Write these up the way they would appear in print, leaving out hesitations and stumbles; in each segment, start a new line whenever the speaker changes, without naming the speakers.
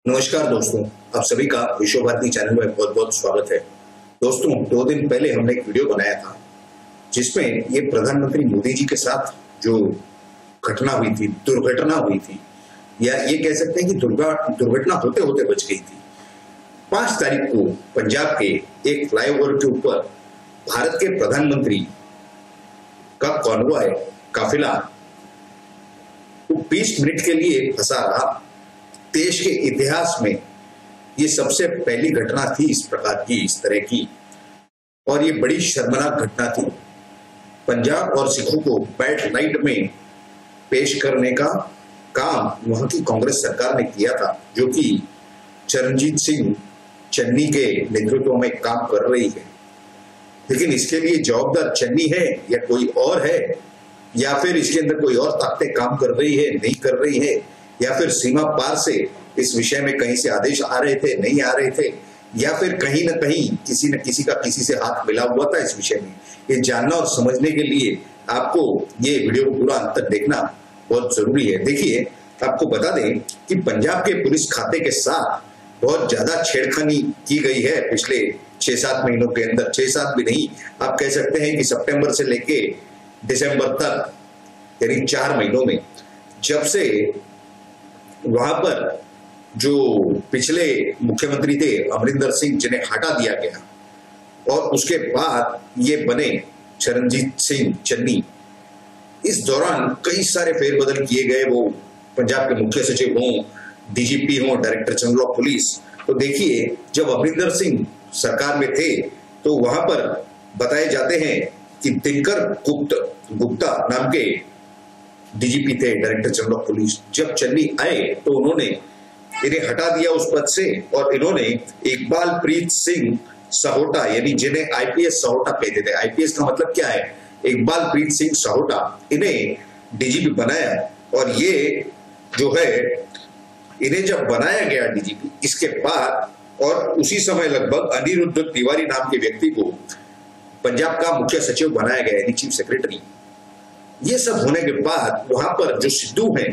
नमस्कार दोस्तों, आप सभी का विश्व भारती चैनल में बहुत बहुत स्वागत है। दोस्तों, 2 दिन पहले हमने एक वीडियो बनाया था जिसमें ये प्रधानमंत्री मोदी जी के साथ जो घटना हुई थी, दुर्घटना हुई थी, या ये कह सकते हैं कि दुर्घटना होते होते बच गई थी। 5 तारीख को पंजाब के एक फ्लाईओवर के ऊपर भारत के प्रधानमंत्री का कॉन्वॉय काफिला 20 मिनट के लिए फंसा रहा। देश के इतिहास में ये सबसे पहली घटना थी इस प्रकार की, इस तरह की, और ये बड़ी शर्मनाक घटना थी। पंजाब और सिखों को बैड लाइट में पेश करने का काम वहां की कांग्रेस सरकार ने किया था, जो कि चरणजीत सिंह चन्नी के नेतृत्व में काम कर रही है। लेकिन इसके लिए जवाबदार चन्नी है या कोई और है, या फिर इसके अंदर कोई और ताकतें काम कर रही है, नहीं कर रही है, या फिर सीमा पार से इस विषय में कहीं से आदेश आ रहे थे, नहीं आ रहे थे, या फिर कहीं ना कहीं किसी न किसी का किसी से हाथ मिला हुआ था इस विषय में। ये जानना और समझने के लिए आपको ये वीडियो को पूरा अंत तक देखना बहुत जरूरी है। देखिए, आपको बता दें कि पंजाब के पुलिस खाते के साथ बहुत ज्यादा छेड़खानी की गई है पिछले 6-7 महीनों के अंदर। 6-7 भी नहीं, आप कह सकते हैं कि सितंबर से लेके दिसंबर तक, यानी 4 महीनों में, जब से वहां पर जो पिछले मुख्यमंत्री थे अमरिंदर सिंह, जिन्हें हटा दिया गया, और उसके बाद ये बने चरणजीत सिंह चन्नी, इस दौरान कई सारे फेरबदल किए गए। वो पंजाब के मुख्य सचिव हों, डीजीपी हों, डायरेक्टर जनरल ऑफ पुलिस। तो देखिए, जब अमरिंदर सिंह सरकार में थे तो वहां पर बताए जाते हैं कि दिनकर गुप्ता नाम के डीजीपी थे, डायरेक्टर जनरल ऑफ पुलिस। जब चन्नी आए तो उन्होंने इन्हें हटा दिया उस पद से, और इन्होंने इकबाल प्रीत सिंह सहोटा, यानी जिन्हें आईपीएस सहोटा कहते थे, आईपीएस का मतलब क्या है, इकबाल प्रीत सिंह सहोटा, इन्हें डीजीपी बनाया। और ये जो है, इन्हें जब बनाया गया डीजीपी, इसके बाद और उसी समय लगभग अनिरुद्ध तिवारी नाम के व्यक्ति को पंजाब का मुख्य सचिव बनाया गया, यानी चीफ सेक्रेटरी। ये सब होने के बाद वहां पर जो सिद्धू हैं,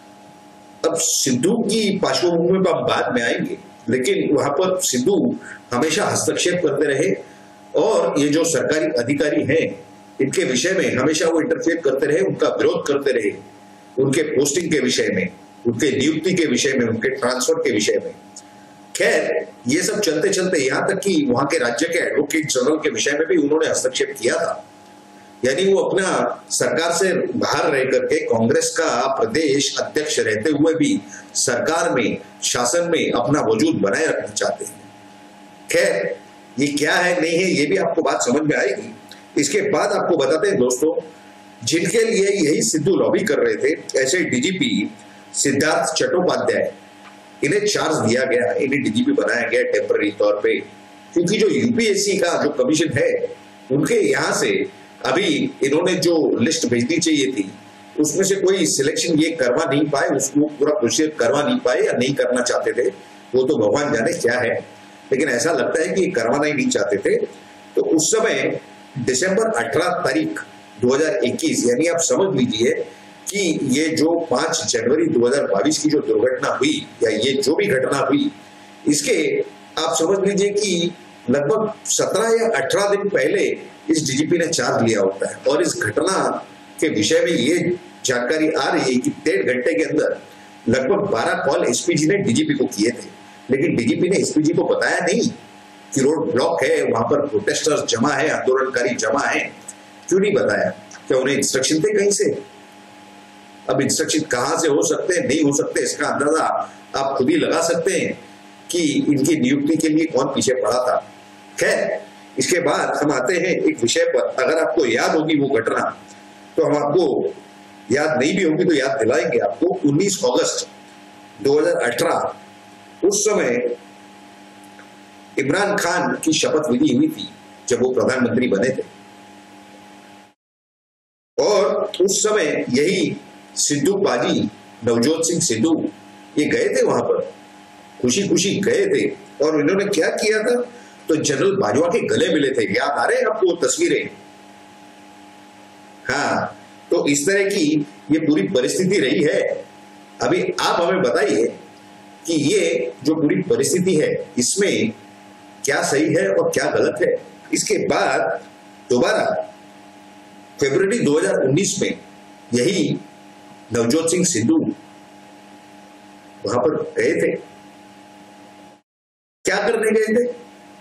अब सिद्धू की पार्श्वभूमि पर हम बाद में आएंगे, लेकिन वहां पर सिद्धू हमेशा हस्तक्षेप करते रहे, और ये जो सरकारी अधिकारी हैं, इनके विषय में हमेशा वो इंटरफेयर करते रहे, उनका विरोध करते रहे, उनके पोस्टिंग के विषय में, उनके नियुक्ति के विषय में, उनके ट्रांसफर के विषय में। खैर, ये सब चलते चलते यहां तक कि वहां के राज्य के एडवोकेट जनरल के विषय में भी उन्होंने हस्तक्षेप किया था। यानी वो अपना सरकार से बाहर रह करके कांग्रेस का प्रदेश अध्यक्ष रहते हुए भी सरकार में, शासन में अपना वजूद बनाए रखना चाहते हैं। खैर, ये क्या है नहीं है, ये भी आपको बात समझ में आएगी। इसके बाद आपको बताते हैं दोस्तों, जिनके लिए यही सिद्धू लॉबी कर रहे थे, ऐसे डीजीपी सिद्धार्थ चट्टोपाध्याय, इन्हें चार्ज दिया गया, इन्हें डीजीपी बनाया गया टेम्पररी तौर पे, क्योंकि जो यूपीएससी का जो कमीशन है, उनके यहां से अभी इन्होंने जो लिस्ट भेजनी चाहिए थी, उसमें से कोई सिलेक्शन ये करवा नहीं पाए, उसको पूरा प्रोसीजर करवा नहीं पाए, या नहीं करना चाहते थे, वो तो भगवान जाने क्या है, लेकिन ऐसा लगता है कि ये करवाना ही नहीं चाहते थे। तो उस समय दिसंबर 18 तारीख 2021, यानी आप समझ लीजिए कि ये जो 5 जनवरी 2022 की जो दुर्घटना हुई, या ये जो भी घटना हुई, इसके आप समझ लीजिए कि लगभग 17 या 18 दिन पहले इस डीजीपी ने चार्ज लिया होता है। और इस घटना के विषय में ये जानकारी आ रही है कि 1.5 घंटे के अंदर लगभग 12 कॉल एसपीजी ने डीजीपी को किए थे, लेकिन डीजीपी ने एसपीजी को बताया नहीं कि रोड ब्लॉक है, वहां पर प्रोटेस्टर्स जमा है, आंदोलनकारी जमा है। क्यों नहीं बताया? क्या उन्हें इंस्ट्रक्शन थे कहीं से? अब इंस्ट्रक्शन कहां से हो सकते हैं, नहीं हो सकते, इसका अंदाजा आप खुद ही लगा सकते हैं कि इनकी नियुक्ति के लिए कौन पीछे पड़ा था। खैर, इसके बाद हम आते हैं एक विषय पर। अगर आपको याद होगी वो घटना, तो हम आपको, याद नहीं भी होगी तो याद दिलाएंगे आपको। 19 अगस्त 2018, उस समय इमरान खान की शपथ विधि हुई थी जब वो प्रधानमंत्री बने थे, और उस समय यही सिद्धू पाजी, नवजोत सिंह सिद्धू, ये गए थे वहां पर, खुशी खुशी गए थे। और इन्होंने क्या किया था, तो जनरल बाजवा के गले मिले थे। याद आ रहे हैं आपको तस्वीरें? हाँ, तो इस तरह की ये पूरी परिस्थिति रही है। अभी आप हमें बताइए कि ये जो पूरी परिस्थिति है इसमें क्या सही है और क्या गलत है। इसके बाद दोबारा फरवरी 2019 में यही नवजोत सिंह सिद्धू वहां पर गए थे। क्या करने गए थे?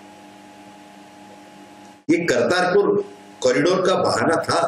ये करतारपुर कॉरिडोर का बहाना था,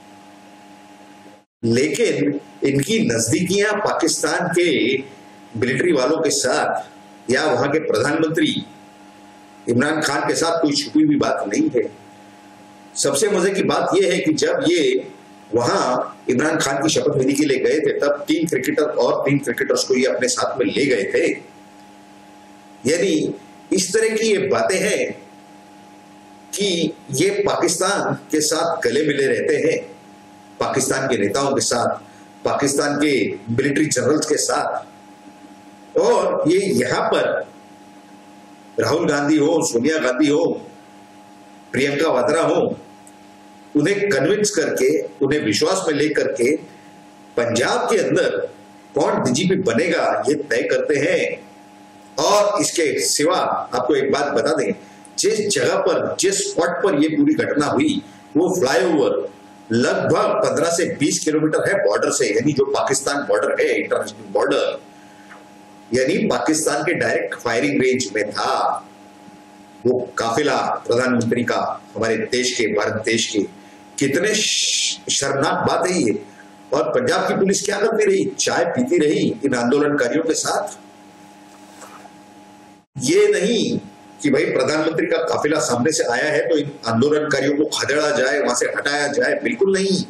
लेकिन इनकी नजदीकियां पाकिस्तान के मिलिट्री वालों के साथ या वहां के प्रधानमंत्री इमरान खान के साथ कोई छुपी हुई बात नहीं है। सबसे मजे की बात यह है कि जब ये वहां इमरान खान की शपथ विधि के लिए गए थे तब 3 क्रिकेटर और 3 क्रिकेटर्स को ये अपने साथ में ले गए थे। यानी इस तरह की ये बातें हैं कि ये पाकिस्तान के साथ गले मिले रहते हैं, पाकिस्तान के नेताओं के साथ, पाकिस्तान के मिलिट्री जनरल्स के साथ, और ये यहां पर राहुल गांधी हो, सोनिया गांधी हो, प्रियंका वाड्रा हो, उन्हें कन्विंस करके, उन्हें विश्वास में लेकर के पंजाब के अंदर कौन डीजीपी बनेगा ये तय करते हैं। और इसके सिवा आपको एक बात बता दें, जिस जगह पर, जिस स्पॉट पर ये पूरी घटना हुई वो फ्लाईओवर लगभग 15 से 20 किलोमीटर है बॉर्डर से, यानी जो पाकिस्तान बॉर्डर है, इंटरनेशनल बॉर्डर, यानी पाकिस्तान के डायरेक्ट फायरिंग रेंज में था वो काफिला प्रधानमंत्री का, हमारे देश के, भारत देश के। कितने शर्मनाक बात है ये। और पंजाब की पुलिस क्या करती रही? चाय पीती रही इन आंदोलनकारियों के साथ। ये नहीं कि भाई प्रधानमंत्री का काफिला सामने से आया है तो इन आंदोलनकारियों को खदेड़ा जाए, वहां से हटाया जाए, बिल्कुल नहीं।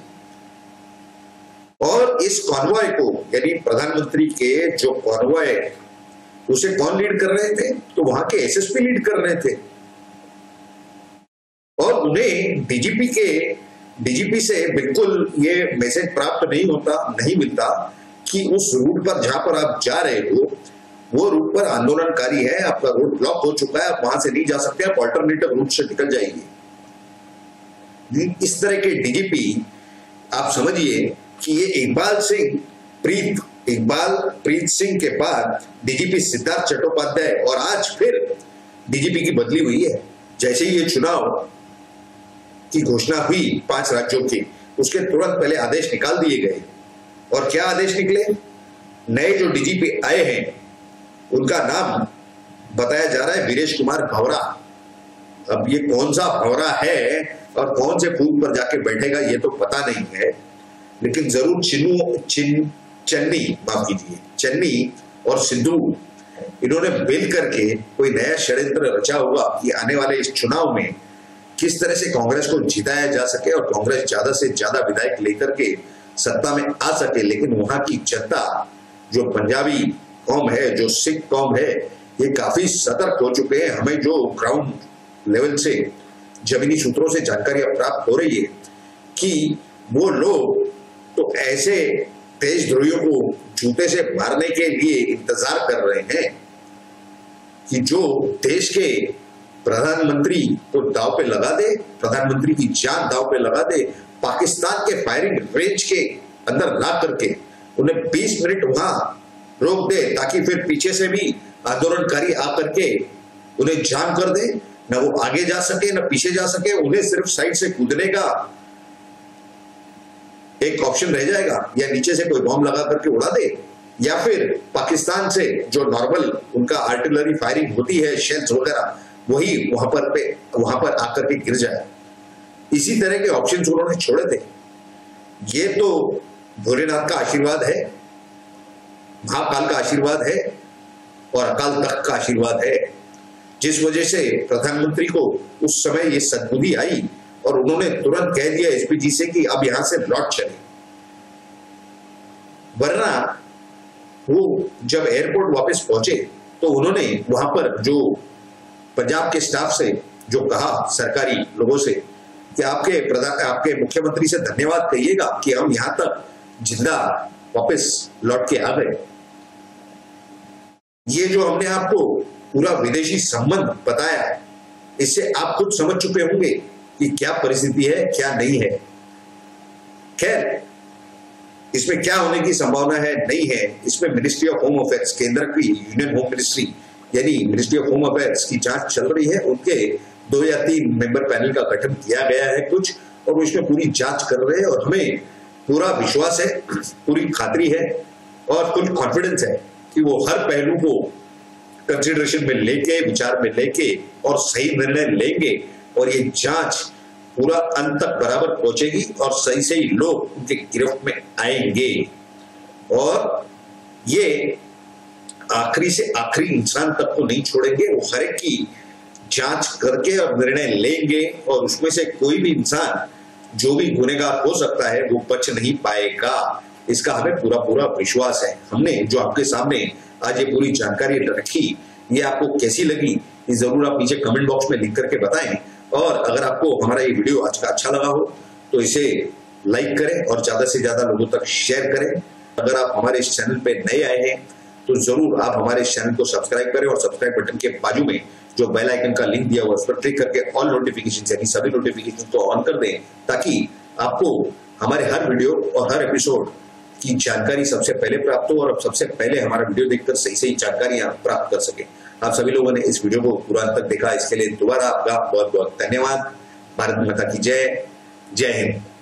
और इस कॉन्वॉय को, यानी प्रधानमंत्री के जो कॉन्वॉय, उसे कौन लीड कर रहे थे? तो वहां के एसएसपी लीड कर रहे थे। और उन्हें डीजीपी से बिल्कुल ये मैसेज प्राप्त नहीं होता, नहीं मिलता कि उस रूट पर जहां पर आप जा रहे हो वो रूट पर आंदोलनकारी है, आपका रूट ब्लॉक हो चुका है, आप वहां से नहीं जा सकते, आप ऑल्टरनेटिव रूट से निकल जाइए। इस तरह के डीजीपी आप समझिए कि ये इकबाल प्रीत सिंह के बाद डीजीपी सिद्धार्थ चट्टोपाध्याय, और आज फिर डीजीपी की बदली हुई है। जैसे ही ये चुनाव की घोषणा हुई 5 राज्यों की, उसके तुरंत पहले आदेश निकाल दिए गए। और क्या आदेश निकले? नए जो डीजीपी आए हैं उनका नाम बताया जा रहा है वीरेश कुमार भंवरा। अब ये कौन सा भंवरा है और कौन से फूल पर जाके बैठेगा ये तो पता नहीं है, लेकिन जरूर चन्नी और सिद्धू, इन्होंने मिल करके कोई नया षड्यंत्र रचा होगा कि आने वाले इस चुनाव में किस तरह से कांग्रेस को जिताया जा सके और कांग्रेस ज्यादा से ज्यादा विधायक लेकर के सत्ता में आ सके। लेकिन वहां की जनता, जो पंजाबी कौम है, जो सिख कौम है, ये काफी सतर्क हो चुके हैं। हमें जो ग्राउंड लेवल से, जमीनी सूत्रों से जानकारी प्राप्त हो रही है कि वो लोग तो ऐसे देशद्रोहियों को जूते से मारने के लिए इंतजार कर रहे हैं कि जो देश के प्रधानमंत्री को दांव पे लगा दे, प्रधानमंत्री की जान दांव पे लगा दे, पाकिस्तान के फायरिंग रेंज के अंदर ला करके उन्हें 20 मिनट वहां रोक दे, ताकि फिर पीछे से भी आंदोलनकारी आकर के उन्हें जाम कर दे, न वो आगे जा सके न पीछे जा सके, उन्हें सिर्फ साइड से कूदने का एक ऑप्शन रह जाएगा, या नीचे से कोई बॉम्ब लगा करके उड़ा दे, या फिर पाकिस्तान से जो नॉर्मल उनका आर्टिलरी फायरिंग होती है, शेल्स वगैरह, वही वहां पर आकर के गिर जाए। इसी तरह के ऑप्शंस उन्होंने छोड़े थे। ये तो भोलेनाथ का आशीर्वाद है, महाकाल का आशीर्वाद है और अकाल तख्त का आशीर्वाद है, जिस वजह से प्रधानमंत्री को उस समय ये सद्बुद्धि आई और उन्होंने तुरंत कह दिया एसपीजी से कि अब यहां से लौट चले। वरना वो जब एयरपोर्ट वापस पहुंचे तो उन्होंने वहां पर जो पंजाब के स्टाफ से जो कहा, सरकारी लोगों से, कि आपके मुख्यमंत्री से धन्यवाद कहिएगा कि हम यहां तक जिंदा वापस लौट के आ गए। ये जो हमने आपको पूरा विदेशी संबंध बताया, इससे आप खुद समझ चुके होंगे कि क्या परिस्थिति है, क्या नहीं है। खैर, इसमें क्या होने की संभावना है नहीं है, इसमें मिनिस्ट्री ऑफ होम अफेयर्स, केंद्र की यूनियन होम मिनिस्ट्री यानी मिनिस्ट्री ऑफ होम अफेयर्स की जांच चल रही है। उनके 2 या 3 मेंबर पैनल का गठन किया गया है कुछ, और वो इसमें पूरी जांच कर रहे हैं। और हमें पूरा विश्वास है, पूरी खातरी है और फुल कॉन्फिडेंस है कि वो हर पहलू को कंसिडरेशन में लेके, विचार में लेके और सही निर्णय लेंगे, और ये जांच पूरा अंत तक बराबर पहुंचेगी और सही सही लोग उनके गिरफ्त में आएंगे। और ये आखिरी से आखिरी इंसान तक को नहीं छोड़ेंगे, वो हर एक की जांच करके और निर्णय लेंगे, और उसमें से कोई भी इंसान जो भी गुनहगार हो सकता है वो बच नहीं पाएगा। इसका हमें पूरा पूरा विश्वास है। हमने जो आपके सामने आज ये पूरी जानकारी रखी, ये आपको कैसी लगी ये जरूर आप नीचे कमेंट बॉक्स में लिख करके बताएं। और अगर आपको हमारा ये वीडियो आज का अच्छा लगा हो तो इसे लाइक करें और ज्यादा से ज्यादा लोगों तक शेयर करें। अगर आप हमारे इस चैनल पे नए आए हैं तो जरूर आप हमारे इस चैनल को सब्सक्राइब करें, और सब्सक्राइब बटन के बाजू में जो बेल आइकन का लिंक दिया हुआ है उस पर क्लिक करके ऑल नोटिफिकेशन यानी सभी नोटिफिकेशन को ऑन कर दें, ताकि आपको हमारे हर वीडियो और हर एपिसोड की जानकारी सबसे पहले प्राप्त हो, और आप सबसे पहले हमारा वीडियो देखकर सही सही जानकारियां प्राप्त कर सके। आप सभी लोगों ने इस वीडियो को पूरा अंत तक देखा, इसके लिए दोबारा आपका बहुत बहुत धन्यवाद। भारत माता की जय। जय हिंद।